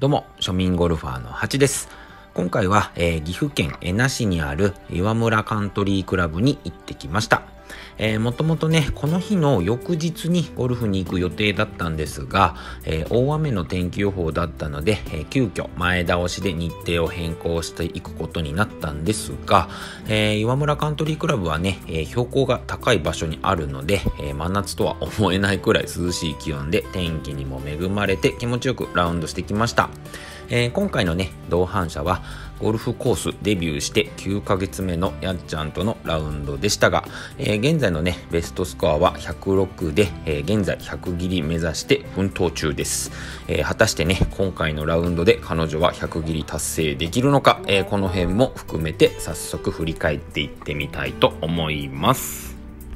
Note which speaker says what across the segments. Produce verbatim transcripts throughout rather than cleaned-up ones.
Speaker 1: どうも、庶民ゴルファーのハチです。今回は、えー、岐阜県恵那市にある岩村カントリークラブに行ってきました。えー、もともとね、この日の翌日にゴルフに行く予定だったんですが、えー、大雨の天気予報だったので、えー、急遽前倒しで日程を変更していくことになったんですが、えー、岩村カントリークラブはね、えー、標高が高い場所にあるので、えー、真夏とは思えないくらい涼しい気温で天気にも恵まれて気持ちよくラウンドしてきました。えー、今回のね、同伴者はゴルフコースデビューしてきゅうかげつめのやっちゃんとのラウンドでしたが、えー、現在のねベストスコアはひゃくろくで、えー、現在ひゃく切り目指して奮闘中です。えー、果たしてね今回のラウンドで彼女はひゃく切り達成できるのか、えー、この辺も含めて早速振り返っていってみたいと思います。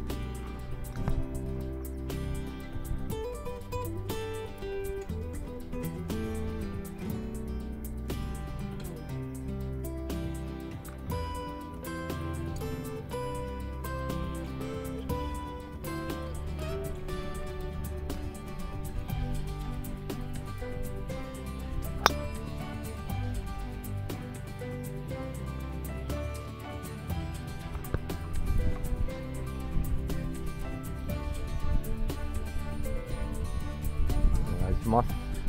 Speaker 1: お願いします。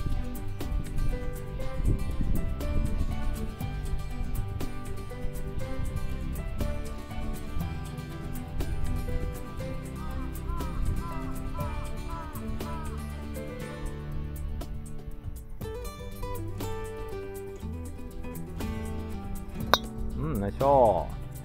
Speaker 1: うん、よいしょ。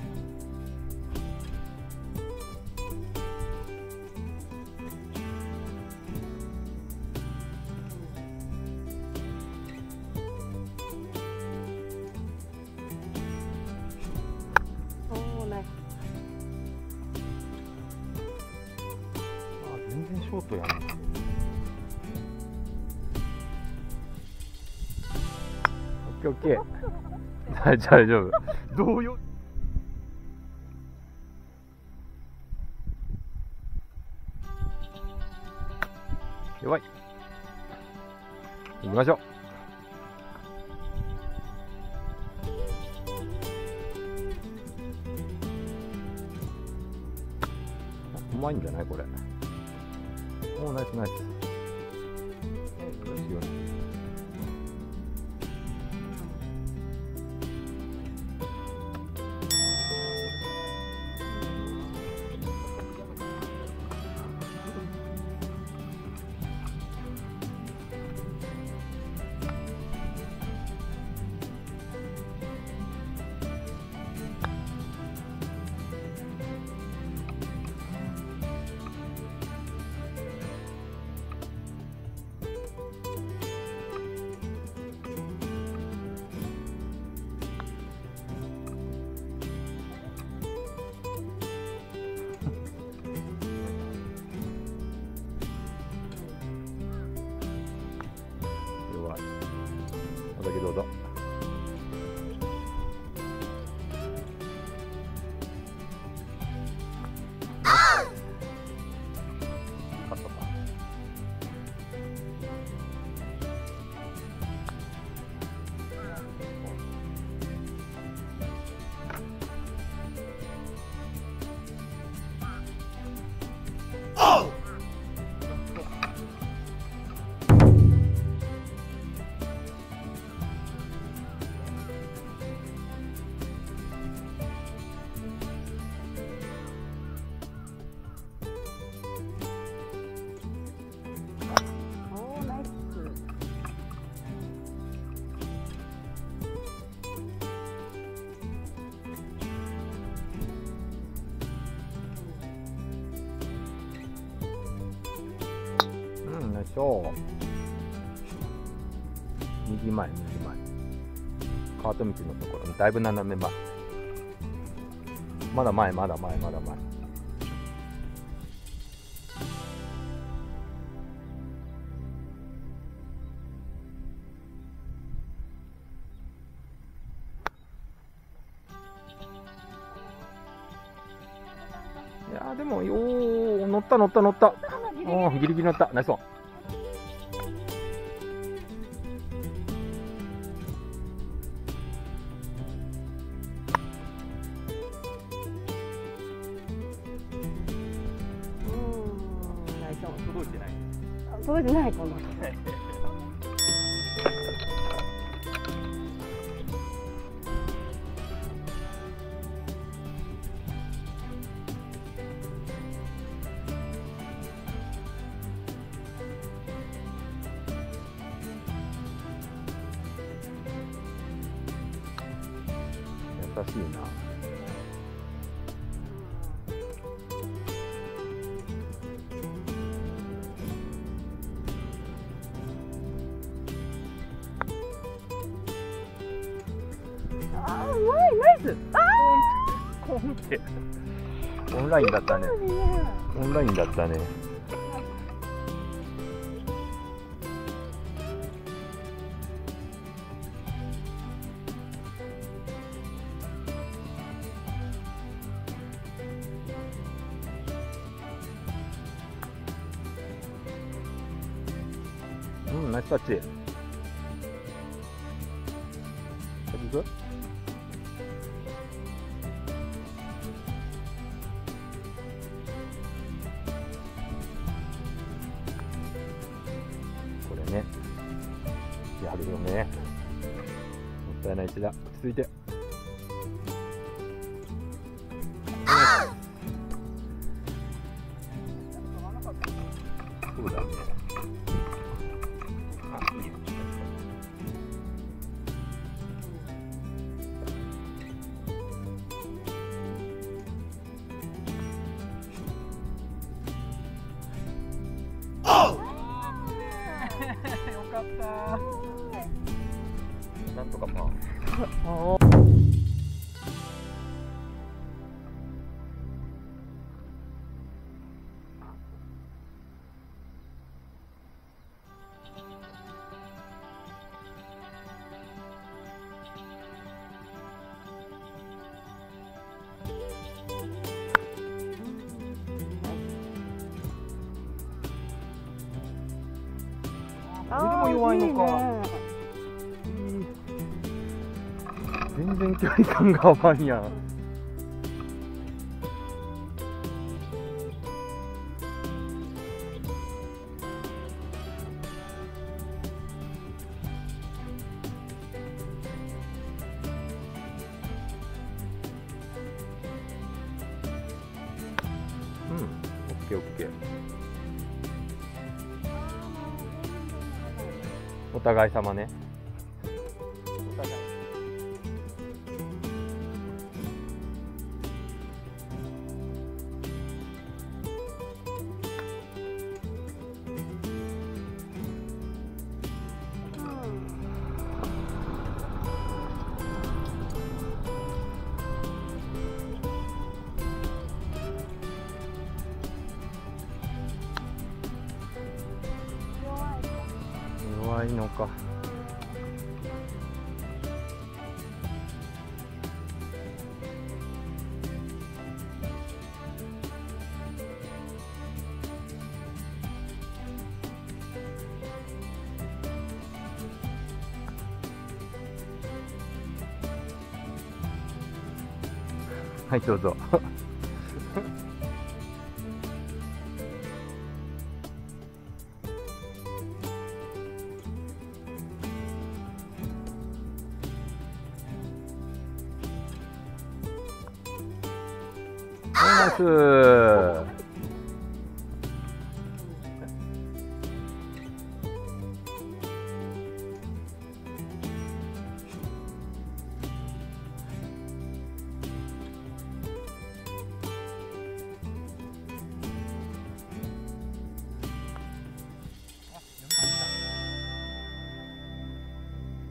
Speaker 1: 全然ショートやん。オッケーオッケー。大丈夫。どうよ。弱い。行きましょう。うまいんじゃないこれ。おー、ナイスナイス。よしよし。お酒どうぞ。しょう。右前右前カート道のところだいぶ斜め前。まだ前まだ前まだ前。いやーでもよー乗った乗った乗った。おーギリギリ乗った。ナイスオン。
Speaker 2: 届いてない。
Speaker 3: 届いてないかな。
Speaker 2: 優しいな。
Speaker 3: あー、うまい、ナイス。あ
Speaker 2: コンってオンラインだったね。オンラインだったね。うん、ナイスタッチ。行く？これね、やるよね。もったいない一打。落ち着いて。そうだね。あ、いいよ。よかった。なんとかパー。それでも弱いのか。全然距離感が合わんやん。うん、オッケーオッケー。お互い様ね。お互い。弱いのか。はい、どうぞ。ナイス。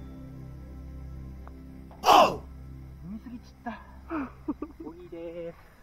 Speaker 2: 飲みすぎちった。ボギーです。